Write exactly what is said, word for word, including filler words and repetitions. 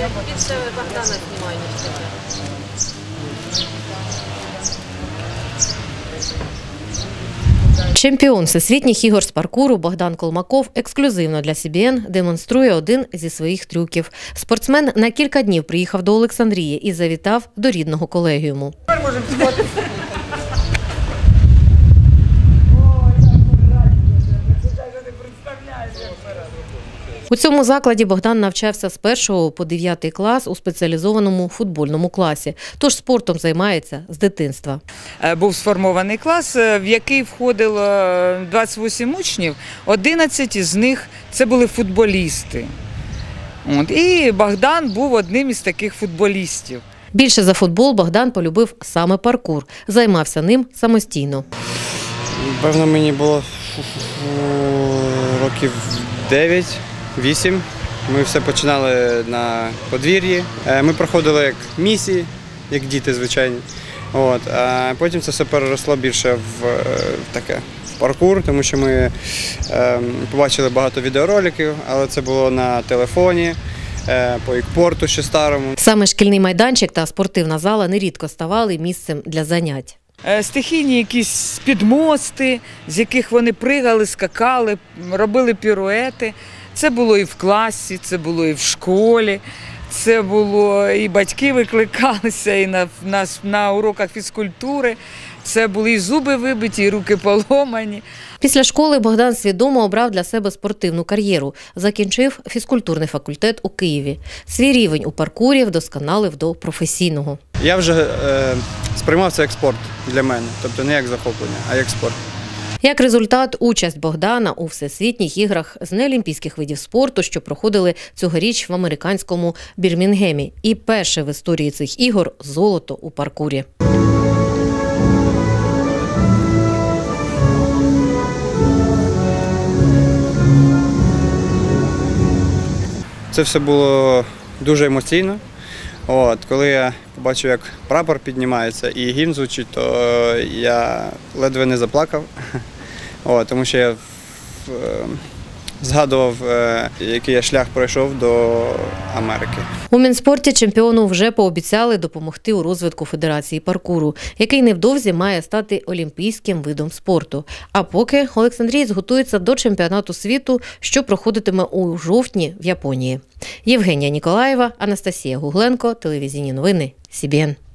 Більше Богдана знімає, ніж тебе. Чемпіон всесвітніх ігор з паркуру Богдан Колмаков ексклюзивно для Сі Бі Ен демонструє один зі своїх трюків. Спортсмен на кілька днів приїхав до Олександрії і завітав до рідного колегіуму. У цьому закладі Богдан навчався з першого по дев'ятий клас у спеціалізованому футбольному класі. Тож спортом займається з дитинства. Був сформований клас, в який входило двадцять вісім учнів, одинадцять із них це були футболісти. От. І Богдан був одним із таких футболістів. Більше за футбол Богдан полюбив саме паркур. Займався ним самостійно. Певно, мені було років дев'ять. Вісім. Ми все починали на подвір'ї. Ми проходили як місії, як діти, звичайні. От. А потім це все переросло більше в, в таке в паркур, тому що ми е, побачили багато відеороликів, але це було на телефоні, е, по ікпорту ще старому. Саме шкільний майданчик та спортивна зала нерідко ставали місцем для занять. Стихійні якісь підмости, з яких вони пригали, скакали, робили піруети. Це було і в класі, це було і в школі, це було і батьки викликалися, і на, на, на уроках фізкультури. Це були і зуби вибиті, і руки поломані. Після школи Богдан свідомо обрав для себе спортивну кар'єру. Закінчив фізкультурний факультет у Києві. Свій рівень у паркурі вдосконалив до професійного. Я вже е, сприймав це як спорт для мене, тобто не як захоплення, а як спорт. Як результат, участь Богдана у всесвітніх іграх з неолімпійських видів спорту, що проходили цьогоріч в американському Бірмінгемі. І перше в історії цих ігор – золото у паркурі. Це все було дуже емоційно. От, коли я побачив, як прапор піднімається і гімн звучить, то я ледве не заплакав, От, тому що я е, згадував, е, який я шлях пройшов до Америки. У Мінспорті чемпіону вже пообіцяли допомогти у розвитку Федерації паркуру, який невдовзі має стати олімпійським видом спорту. А поки Олександрієць готується до чемпіонату світу, що проходитиме у жовтні в Японії. Євгенія Ніколаєва, Анастасія Гугленко, телевізійні новини Сі Бі Ен.